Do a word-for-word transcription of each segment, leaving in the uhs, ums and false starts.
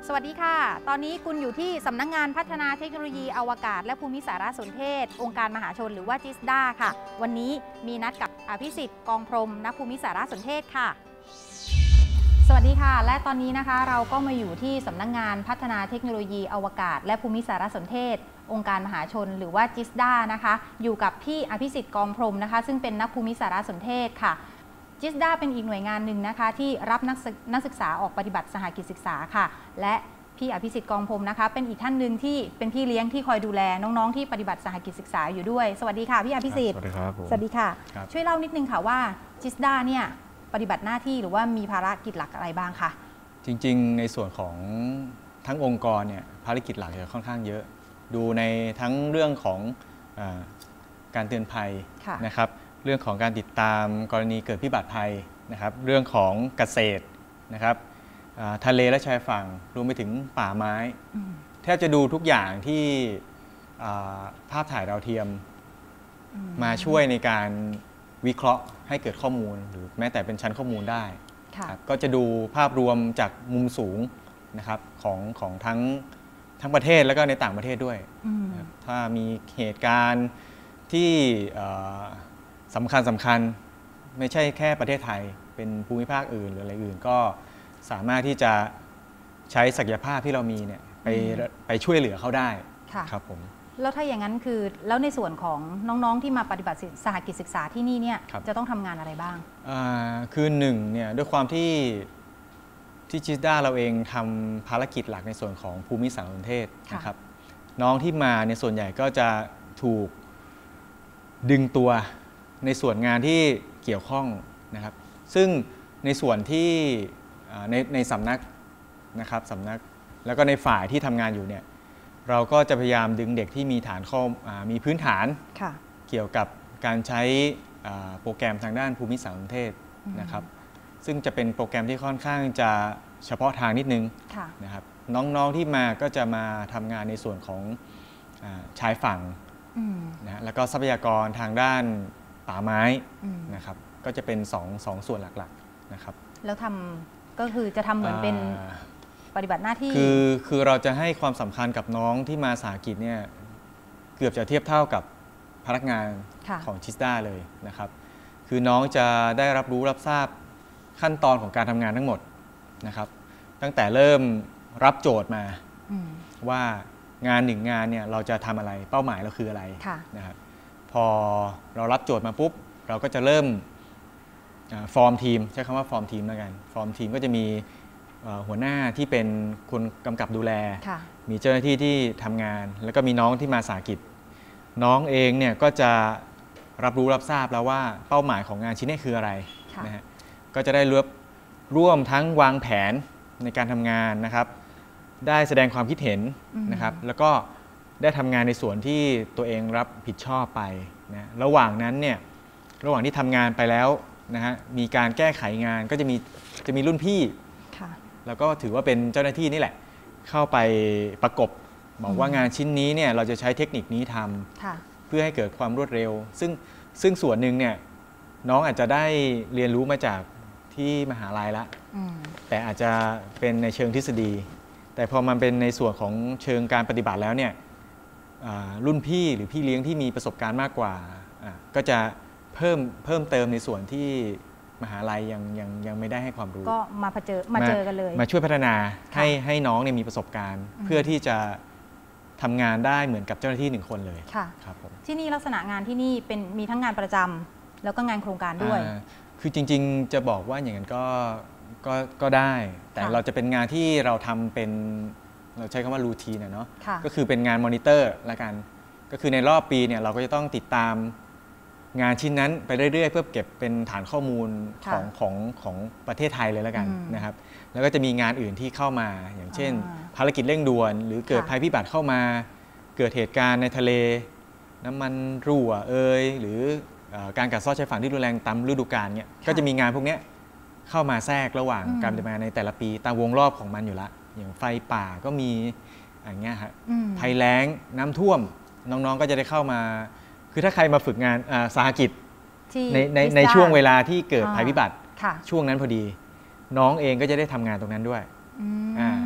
สวัสดีค่ะตอนนี้คุณอยู่ที่สำนักงานพัฒนาเทคโนโลยีอวกาศและภูมิสารสนเทศองค์การมหาชนหรือว่าจิสดาค่ะวันนี้มีนัดกับอภิสิทธิ์กองพรหมนักภูมิสารสนเทศค่ะสวัสดีค่ะและตอนนี้นะคะเราก็มาอยู่ที่สำนักงานพัฒนาเทคโนโลยีอวกาศและภูมิสารสนเทศองค์การมหาชนหรือว่าจิสดานะคะอยู่กับพี่อภิสิทธิ์กองพรหมนะคะซึ่งเป็นนักภูมิสารสนเทศค่ะจิสดาเป็นอีกหน่วยงานหนึ่งนะคะที่รับนักนักศึกษาออกปฏิบัติสหกิจศึกษาค่ะและพี่อภิสิทธิ์กองพรหมนะคะเป็นอีกท่านหนึ่งที่เป็นพี่เลี้ยงที่คอยดูแลน้องๆที่ปฏิบัติสหกิจศึกษาอยู่ด้วยสวัสดีค่ะพี่อภิสิทธิ์สวัสดีครับสวัสดีค่ะช่วยเล่านิดนึงค่ะว่าจิสดาเนี่ยปฏิบัติหน้าที่หรือว่ามีภารกิจหลักอะไรบ้างคะจริงๆในส่วนของทั้งองค์กรเนี่ยภารกิจหลักจะค่อนข้างเยอะดูในทั้งเรื่องของอ่าการเตือนภัยนะครับเรื่องของการติดตามกรณีเกิดพิบัติภัยนะครับเรื่องของเกษตรนะครับทะเลและชายฝั่งรวมไปถึงป่าไม้แทบจะดูทุกอย่างที่ภาพถ่ายดาวเทียมมาช่วยในการวิเคราะห์ให้เกิดข้อมูลหรือแม้แต่เป็นชั้นข้อมูลได้ก็จะดูภาพรวมจากมุมสูงนะครับของของทั้งทั้งประเทศแล้วก็ในต่างประเทศด้วยถ้ามีเหตุการณ์ที่สำคัญสำคัญไม่ใช่แค่ประเทศไทยเป็นภูมิภาคอื่นหรืออะไรอื่นก็สามารถที่จะใช้ศักยภาพที่เรามีเนี่ยไปไปช่วยเหลือเขาได้ครับผมแล้วถ้าอย่างนั้นคือแล้วในส่วนของน้องๆที่มาปฏิบัติสหกิจศึกษาที่นี่เนี่ยจะต้องทำงานอะไรบ้างคือหนึ่งเนี่ยด้วยความที่ที่จิสดาเราเองทำภารกิจหลักในส่วนของภูมิสารสนเทศนะครับน้องที่มาในส่วนใหญ่ก็จะถูกดึงตัวในส่วนงานที่เกี่ยวข้องนะครับซึ่งในส่วนที่ในในสำนักนะครับสำนักแล้วก็ในฝ่ายที่ทำงานอยู่เนี่ยเราก็จะพยายามดึงเด็กที่มีฐานข้อมีพื้นฐานเกี่ยวกับการใช้โปรแกรมทางด้านภูมิสารสนเทศนะครับซึ่งจะเป็นโปรแกรมที่ค่อนข้างจะเฉพาะทางนิดนึงนะครับน้องๆที่มาก็จะมาทำงานในส่วนของชายฝั่งนะแล้วก็ทรัพยากรทางด้านป่าไม้นะครับก็จะเป็นสองสองส่วนหลักๆนะครับแล้วทำก็คือจะทำเหมือนเป็นปฏิบัติหน้าที่คือคือเราจะให้ความสำคัญกับน้องที่มาสหกิจเนี่ยเกือบจะเทียบเท่ากับพนักงานของจิสดาเลยนะครับคือน้องจะได้รับรู้รับทราบขั้นตอนของการทำงานทั้งหมดนะครับตั้งแต่เริ่มรับโจทย์มาว่างานหนึ่งงานเนี่ยเราจะทำอะไรเป้าหมายเราคืออะไรนะครับพอเรารับโจทย์มาปุ๊บเราก็จะเริ่มฟอร์มทีมใช้คำว่าฟอร์มทีมแล้วกันฟอร์มทีมก็จะมีหัวหน้าที่เป็นคนกำกับดูแลมีเจ้าหน้าที่ที่ทำงานแล้วก็มีน้องที่มาสาหกิจน้องเองเนี่ยก็จะรับรู้รับทราบแล้วว่าเป้าหมายของงานชิ้นนี้คืออะไรนะฮะก็จะได้ร่วมร่วมทั้งวางแผนในการทำงานนะครับได้แสดงความคิดเห็นนะครับแล้วก็ได้ทำงานในส่วนที่ตัวเองรับผิดชอบไปนะระหว่างนั้นเนี่ยระหว่างที่ทำงานไปแล้วนะฮะมีการแก้ไขงานก็จะมีจะมีรุ่นพี่แล้วก็ถือว่าเป็นเจ้าหน้าที่นี่แหละเข้าไปประกบบอกว่างานชิ้นนี้เนี่ยเราจะใช้เทคนิคนี้ทำเพื่อให้เกิดความรวดเร็วซึ่งซึ่งส่วนหนึ่งเนี่ยน้องอาจจะได้เรียนรู้มาจากที่มหาลัยละแต่อาจจะเป็นในเชิงทฤษฎีแต่พอมันเป็นในส่วนของเชิงการปฏิบัติแล้วเนี่ยรุ่นพี่หรือพี่เลี้ยงที่มีประสบการณ์มากกว่าก็จะเพิ่มเพิ่มเติมในส่วนที่มหาลัยยังยังยังไม่ได้ให้ความรู้ก็มาเจอมาเจอกันเลยมาช่วยพัฒนาให้ให้น้องเนี่ยมีประสบการณ์เพื่อที่จะทำงานได้เหมือนกับเจ้าหน้าที่หนึ่งคนเลยครับผมที่นี่ลักษณะงานที่นี่เป็นมีทั้งงานประจำแล้วก็งานโครงการด้วยคือจริงๆจะบอกว่าอย่างนั้นก็ก็ก็ได้แต่เราจะเป็นงานที่เราทำเป็นเราใช้คำว่ารูทีนนะเนาะก็คือเป็นงานมอนิเตอร์ละกันก็คือในรอบปีเนี่ยเราก็จะต้องติดตามงานชิ้นนั้นไปเรื่อยๆเพื่อเก็บเป็นฐานข้อมูลของของของประเทศไทยเลยแล้วกันนะครับแล้วก็จะมีงานอื่นที่เข้ามาอย่างเช่นภารกิจเร่งด่วนหรือเกิดภัยพิบัติเข้ามาเกิดเหตุการณ์ในทะเลน้ำมันรั่วเอ่ยหรือการกัดเซาะชายฝั่งที่รุนแรงตามฤดูกาลเนี่ยก็จะมีงานพวกนี้เข้ามาแทรกระหว่างการดำเนินงานในแต่ละปีตามวงรอบของมันอยู่ละอย่างไฟป่าก็มีอย่างเงี้ยฮะภัยแล้งน้ำท่วมน้องๆก็จะได้เข้ามาคือถ้าใครมาฝึกงานสหกิจในในในช่วงเวลาที่เกิดภัยพิบัติช่วงนั้นพอดีน้องเองก็จะได้ทำงานตรงนั้นด้วย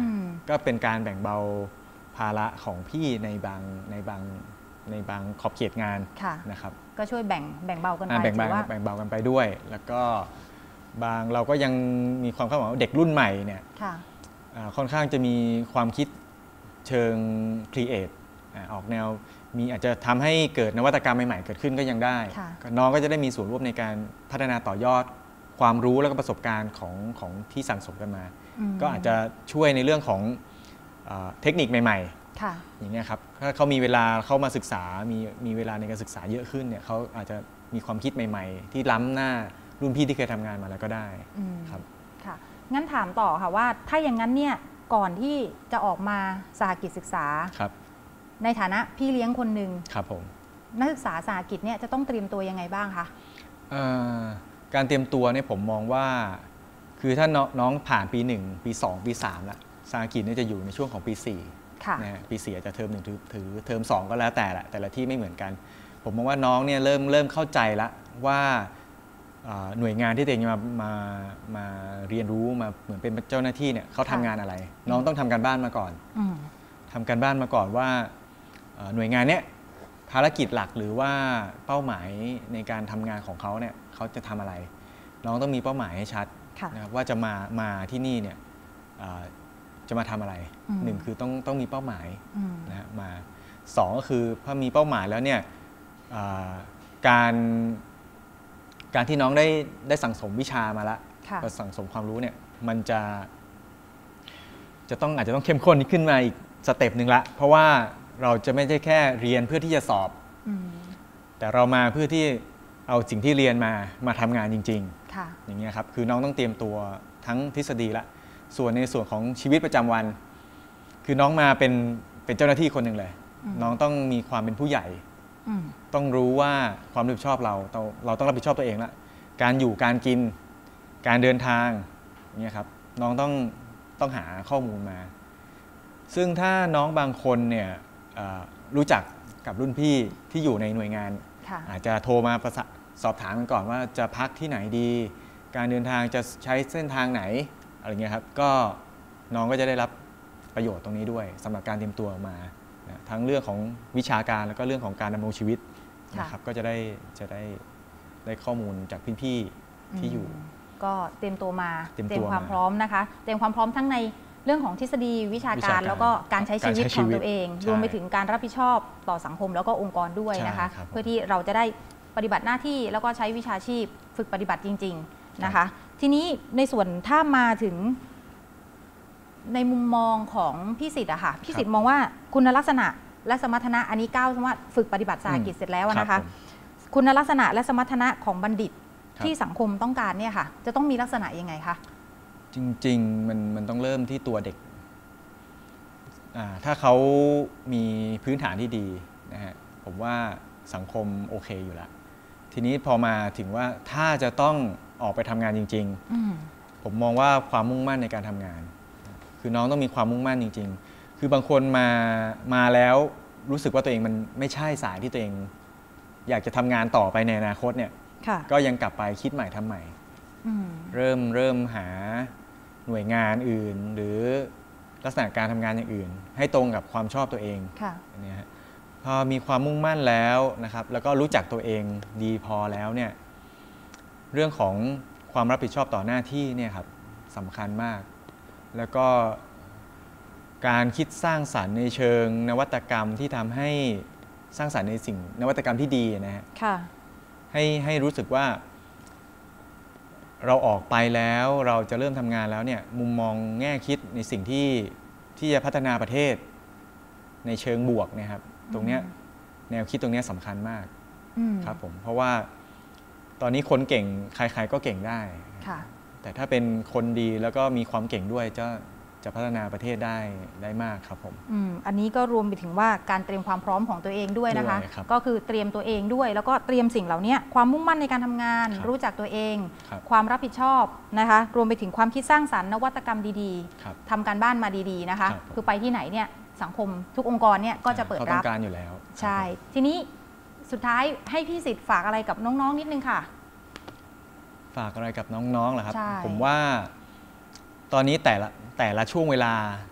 ก็เป็นการแบ่งเบาภาระของพี่ในบางในบางในบางขอบเขตงานนะครับก็ช่วยแบ่งแบ่งเบากันไปแบ่งเบาแบ่งเบากันไปด้วย แล้วก็บางเราก็ยังมีความคาดหวังว่าเด็กรุ่นใหม่เนี่ยค่อนข้างจะมีความคิดเชิงครีเอทออกแนวมีอาจจะทำให้เกิดนวัตกรรมใหม่ๆเกิดขึ้นก็ยังได้น้องก็จะได้มีส่วนร่วมในการพัฒนาต่อยอดความรู้และก็ประสบการณ์ของของที่สั่งสมกันมาก็อาจจะช่วยในเรื่องของเทคนิคใหม่ๆอย่างเงี้ยครับถ้าเขามีเวลาเข้ามาศึกษามีมีเวลาในการศึกษาเยอะขึ้นเนี่ยเขาอาจจะมีความคิดใหม่ๆที่ล้ำหน้ารุ่นพี่ที่เคยทำงานมาแล้วก็ได้ครับค่ะงั้นถามต่อค่ะว่าถ้าอย่างนั้นเนี่ยก่อนที่จะออกมาสหกิจศึกษาในฐานะพี่เลี้ยงคนหนึ่งครับผมนักศึกษาสหกิจเนี่ยจะต้องเตรียมตัวยังไงบ้างคะการเตรียมตัวเนี่ยผมมองว่าคือถ้าน้องผ่านปีหนึ่งปีสองปีสามแล้วสหกิจเนี่ยจะอยู่ในช่วงของปีสี่นะฮะปีสี่อาจจะเทอมหนึ่งถือเทอมสองก็แล้วแต่แหละแต่ละที่ไม่เหมือนกันผมมองว่าน้องเนี่ยเริ่มเริ่มเข้าใจแล้วว่าหน่วยงานที่ตัวเองมามามาเรียนรู้มาเหมือนเป็นเจ้าหน้าที่เนี่ยเขาทำงานอะไร น้องต้องทำการบ้านมาก่อนทำการบ้านมาก่อนว่าหน่วยงานเนี้ยภารกิจหลักหรือว่าเป้าหมายในการทำงานของเขาเนี่ยเขาจะทำอะไรน้องต้องมีเป้าหมายให้ชัดนะครับว่าจะมามาที่นี่เนี่ยจะมาทำอะไรหนึ่งคือต้องต้องมีเป้าหมายนะมาสองก็คือพอมีเป้าหมายแล้วเนี่ยการการที่น้องได้ได้สั่งสมวิชามาแล้วก็สั่งสมความรู้เนี่ยมันจะจะต้องอาจจะต้องเข้มข้นขึ้นมาอีกสเต็ปหนึ่งละเพราะว่าเราจะไม่ใช่แค่เรียนเพื่อที่จะสอบแต่เรามาเพื่อที่เอาสิ่งที่เรียนมามาทำงานจริงๆอย่างเงี้ยครับคือน้องต้องเตรียมตัวทั้งทฤษฎีละส่วนในส่วนของชีวิตประจำวันคือน้องมาเป็นเป็นเจ้าหน้าที่คนหนึ่งเลยน้องต้องมีความเป็นผู้ใหญ่ต้องรู้ว่าความรับผิดชอบเราเราเราต้องรับผิดชอบตัวเองละการอยู่การกินการเดินทางเนี่ยครับน้องต้องต้องหาข้อมูลมาซึ่งถ้าน้องบางคนเนี่ยรู้จักกับรุ่นพี่ที่อยู่ในหน่วยงานอาจจะโทรมาประสอบถามกันก่อนว่าจะพักที่ไหนดีการเดินทางจะใช้เส้นทางไหนอะไรเงี้ยครับก็น้องก็จะได้รับประโยชน์ตรงนี้ด้วยสำหรับการเตรียมตัวมาทั้งเรื่องของวิชาการแล้วก็เรื่องของการดำรงชีวิตนะครับก็จะได้จะได้ได้ข้อมูลจากพี่ๆที่อยู่ก็เตรียมตัวมาเตรียมความพร้อมนะคะเตรียมความพร้อมทั้งในเรื่องของทฤษฎีวิชาการแล้วก็การใช้ชีวิตของตัวเองรวมไปถึงการรับผิดชอบต่อสังคมแล้วก็องค์กรด้วยนะคะเพื่อที่เราจะได้ปฏิบัติหน้าที่แล้วก็ใช้วิชาชีพฝึกปฏิบัติจริงๆนะคะทีนี้ในส่วนถ้ามาถึงในมุมมองของพี่สิทธิ์อะค่ะพี่สิทธิ์มองว่าคุณลักษณะและสมรรถนะอันนี้ก้าวว่าฝึกปฏิบัติสหกิจเสร็จแล้วนะคะคุณลักษณะและสมรรถนะของบัณฑิตที่สังคมต้องการเนี่ยค่ะจะต้องมีลักษณะยังไงคะจริงๆมันมันต้องเริ่มที่ตัวเด็กถ้าเขามีพื้นฐานที่ดีนะฮะผมว่าสังคมโอเคอยู่แล้วทีนี้พอมาถึงว่าถ้าจะต้องออกไปทำงานจริงๆผมมองว่าความมุ่งมั่นในการทำงานคือน้องต้องมีความมุ่งมั่นจริงๆคือบางคนมามาแล้วรู้สึกว่าตัวเองมันไม่ใช่สายที่ตัวเองอยากจะทำงานต่อไปในอนาคตเนี่ยก็ยังกลับไปคิดใหม่ทำใหม่เริ่มเริ่มหาหน่วยงานอื่นหรือลักษณะการทำงานอย่างอื่นให้ตรงกับความชอบตัวเองอันนี้พอมีความมุ่งมั่นแล้วนะครับแล้วก็รู้จักตัวเองดีพอแล้วเนี่ยเรื่องของความรับผิดชอบต่อหน้าที่เนี่ยครับสำคัญมากแล้วก็การคิดสร้างสรรค์ในเชิงนวัตกรรมที่ทำให้สร้างสรรค์ในสิ่งนวัตกรรมที่ดีนะฮะให้ให้รู้สึกว่าเราออกไปแล้วเราจะเริ่มทำงานแล้วเนี่ยมุมมองแง่คิดในสิ่งที่ที่จะพัฒนาประเทศในเชิงบวกนะครับตรงเนี้ยแนวคิดตรงนี้สำคัญมากครับผมเพราะว่าตอนนี้คนเก่งใครๆก็เก่งได้แต่ถ้าเป็นคนดีแล้วก็มีความเก่งด้วยจะจะพัฒนาประเทศได้ได้มากครับผมอืมอันนี้ก็รวมไปถึงว่าการเตรียมความพร้อมของตัวเองด้วยนะคะก็คือเตรียมตัวเองด้วยแล้วก็เตรียมสิ่งเหล่านี้ความมุ่งมั่นในการทำงานรู้จักตัวเองความรับผิดชอบนะคะรวมไปถึงความคิดสร้างสรรค์นวัตกรรมดีๆทำการบ้านมาดีๆนะคะคือไปที่ไหนเนี่ยสังคมทุกองค์กรเนี่ยก็จะเปิดรับต้องการอยู่แล้วใช่ทีนี้สุดท้ายให้พี่สิทธิ์ฝากอะไรกับน้องๆนิดนึงค่ะฝากอะไรกับน้องๆเหรอครับผมว่าตอนนี้แต่ละแต่ละช่วงเวลา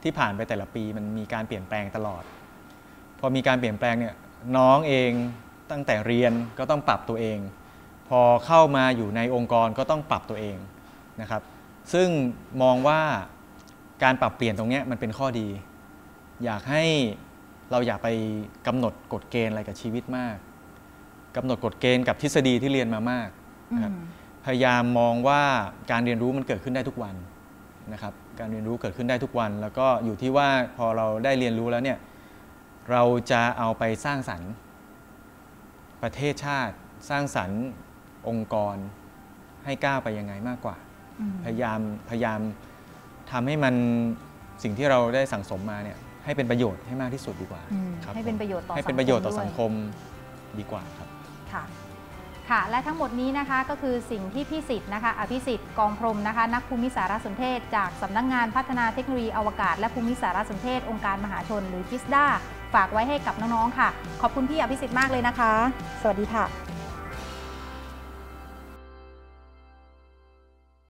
ที่ผ่านไปแต่ละปีมันมีการเปลี่ยนแปลงตลอดพอมีการเปลี่ยนแปลงเนี่ยน้องเองตั้งแต่เรียนก็ต้องปรับตัวเองพอเข้ามาอยู่ในองค์กรก็ต้องปรับตัวเองนะครับซึ่งมองว่าการปรับเปลี่ยนตรงนี้มันเป็นข้อดีอยากให้เราอย่าไปกำหนดกฎเกณฑ์อะไรกับชีวิตมากกำหนดกฎเกณฑ์กับทฤษฎีที่เรียนมามากนะครับพยายามมองว่าการเรียนรู้มันเกิดขึ้นได้ทุกวันนะครับการเรียนรู้เกิดขึ้นได้ทุกวันแล้วก็อยู่ที่ว่าพอเราได้เรียนรู้แล้วเนี่ยเราจะเอาไปสร้างสรรค์ประเทศชาติสร้างสรรค์องค์กรให้ก้าวไปยังไงมากกว่าพยายามพยายามทำให้มันสิ่งที่เราได้สั่งสมมาเนี่ยให้เป็นประโยชน์ให้มากที่สุดดีกว่าให้เป็นประโยชน์ต่อให้เป็นประโยชน์ต่อสังคมดีกว่าครับค่ะค่ะและทั้งหมดนี้นะคะก็คือสิ่งที่พี่สิทธิ์นะคะอภิสิทธิ์กองพรหมนะคะนักภูมิสารสนเทศจากสำนักงานพัฒนาเทคโนโลยีอวกาศและภูมิสารสนเทศองค์การมหาชนหรือจิสด้าฝากไว้ให้กับน้องๆค่ะขอบคุณพี่อภิสิทธิ์มากเลยนะคะสวัสดีค่ะ